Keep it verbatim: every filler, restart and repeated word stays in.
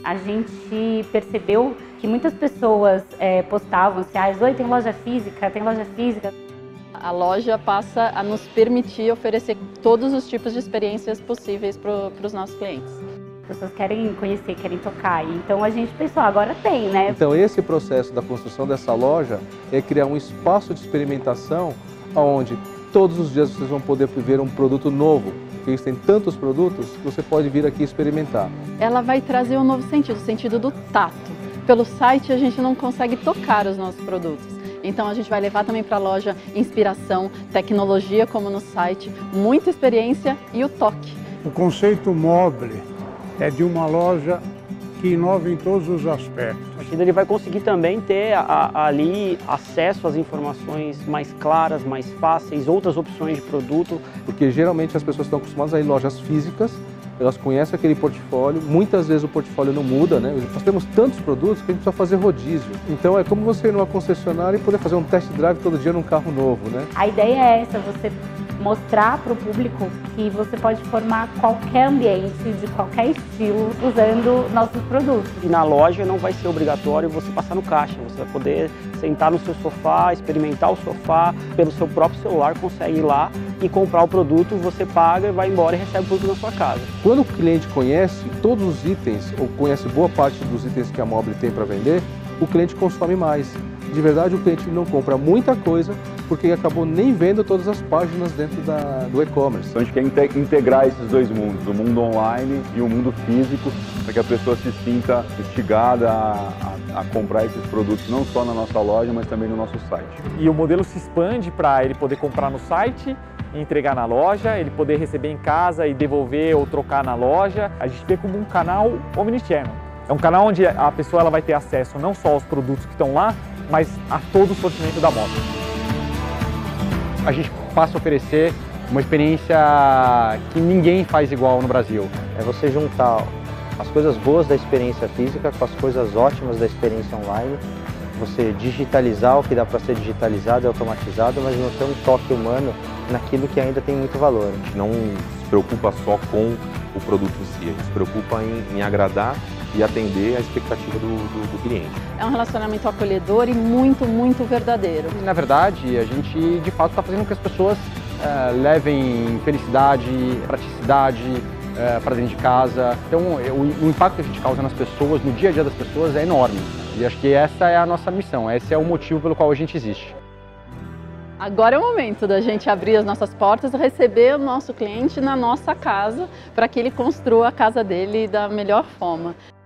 A gente percebeu que muitas pessoas é, postavam assim, ah, Oi, tem loja física, tem loja física. A loja passa a nos permitir oferecer todos os tipos de experiências possíveis para os nossos clientes. As pessoas querem conhecer, querem tocar, então a gente pensou, agora tem, né? Então esse processo da construção dessa loja é criar um espaço de experimentação onde todos os dias vocês vão poder ver um produto novo, porque eles têm tantos produtos que você pode vir aqui experimentar. Ela vai trazer um novo sentido, o sentido do tato. Pelo site a gente não consegue tocar os nossos produtos. Então a gente vai levar também para a loja inspiração, tecnologia como no site, muita experiência e o toque. O conceito mobile é de uma loja que inova em todos os aspectos. Ele vai conseguir também ter a, a, ali acesso às informações mais claras, mais fáceis, outras opções de produto. Porque geralmente as pessoas estão acostumadas a ir em lojas físicas, elas conhecem aquele portfólio, muitas vezes o portfólio não muda, né? Nós temos tantos produtos que a gente precisa fazer rodízio. Então é como você ir numa concessionária e poder fazer um test drive todo dia num carro novo, né? A ideia é essa, você mostrar para o público que você pode formar qualquer ambiente, de qualquer estilo, usando nossos produtos. E na loja não vai ser obrigatório você passar no caixa, você vai poder sentar no seu sofá, experimentar o sofá, pelo seu próprio celular, consegue ir lá e comprar o produto, você paga, vai embora e recebe o produto na sua casa. Quando o cliente conhece todos os itens, ou conhece boa parte dos itens que a Mobile tem para vender, o cliente consome mais. De verdade, o cliente não compra muita coisa porque acabou nem vendo todas as páginas dentro da, do e-commerce. Então a gente quer integrar esses dois mundos, o mundo online e o mundo físico, para que a pessoa se sinta instigada a, a, a comprar esses produtos não só na nossa loja, mas também no nosso site. E o modelo se expande para ele poder comprar no site e entregar na loja, ele poder receber em casa e devolver ou trocar na loja. A gente vê como um canal omnichannel. É um canal onde a pessoa ela vai ter acesso não só aos produtos que estão lá, mas a todo o sortimento da moda. A gente passa a oferecer uma experiência que ninguém faz igual no Brasil. É você juntar as coisas boas da experiência física com as coisas ótimas da experiência online, você digitalizar o que dá para ser digitalizado e automatizado, mas não ter um toque humano naquilo que ainda tem muito valor. A gente não se preocupa só com o produto em si, a gente se preocupa em, em agradar e atender a expectativa do, do, do cliente. É um relacionamento acolhedor e muito, muito verdadeiro. E, na verdade, a gente de fato está fazendo com que as pessoas é, levem felicidade, praticidade é, para dentro de casa. Então, o, o impacto que a gente causa nas pessoas, no dia a dia das pessoas, é enorme. E acho que essa é a nossa missão, esse é o motivo pelo qual a gente existe. Agora é o momento da gente abrir as nossas portas e receber o nosso cliente na nossa casa para que ele construa a casa dele da melhor forma.